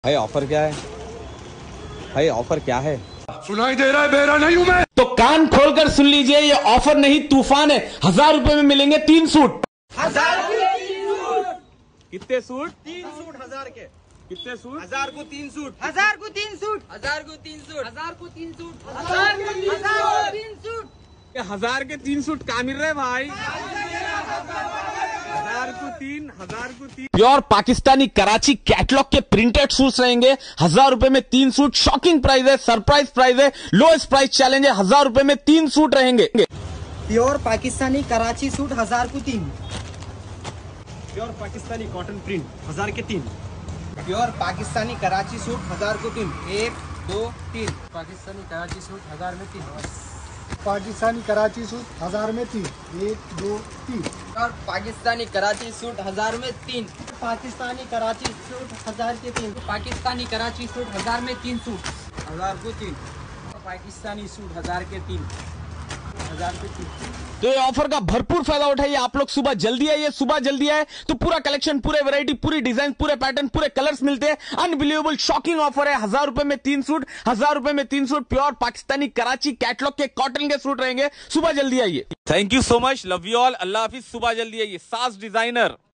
भाई ऑफर क्या है? भाई ऑफर क्या है? सुनाई दे रहा है, बेरा नहीं हूं मैं। तो कान खोलकर सुन लीजिए, ये ऑफर नहीं तूफान है। 1000 रुपए में मिलेंगे 3 सूट। 1000 के 3 सूट। कितने सूट? 3 सूट 1000 के। कितने सूट? 1000 को 3 सूट। 1000 को 3 सूट। 1000 को 3 सूट। 1000 को 3 सूट। 1000 को 3 सूट। 1000 के 3 सूट कहाँ मिल रहे भाई? 1000 को 3। प्योर पाकिस्तानी कराची कैटलॉग के प्रिंटेड सूट्स रहेंगे। 1000 रुपए में 3 सूट। शॉकिंग प्राइस है, सरप्राइज प्राइस है, लोएस्ट प्राइस चैलेंज है। 1000 रुपए में 3 सूट रहेंगे। प्योर पाकिस्तानी कराची सूट 1000 को 3। प्योर पाकिस्तानी कॉटन प्रिंट 1000 के 3। प्योर पाकिस्तानी कराची सूट 1000 को 3। 1 2 3। पाकिस्तानी कराची सूट 1000 में 3। पाकिस्तानी कराची सूट 1000 में 3। 1 2 3। और पाकिस्तानी कराची सूट 1000 में 3। पाकिस्तानी कराची सूट 1000 के 3। पाकिस्तानी कराची सूट 1000 में 3 सूट। 1000 को 3। पाकिस्तानी सूट 1000 के 3। 1000 के 3। तो ये ऑफर का भरपूर फायदा उठाइए। आप लोग सुबह जल्दी आइए। सुबह जल्दी आए तो पूरा कलेक्शन, पूरे वैरायटी, पूरी डिजाइन, पूरे पैटर्न, पूरे कलर्स मिलते हैं। अनबिलीवेबल शॉकिंग ऑफर है। 1000 रुपए में 3 सूट। 1000 रुपए में 3 suit pure Pakistani Karachi catalogue के कॉटन के सूट रहेंगे। सुबह जल्दी आइए। Thank you so much, love you all, अल्लाह हाफिज। सुबह जल्दी आइए। सास डिजाइनर।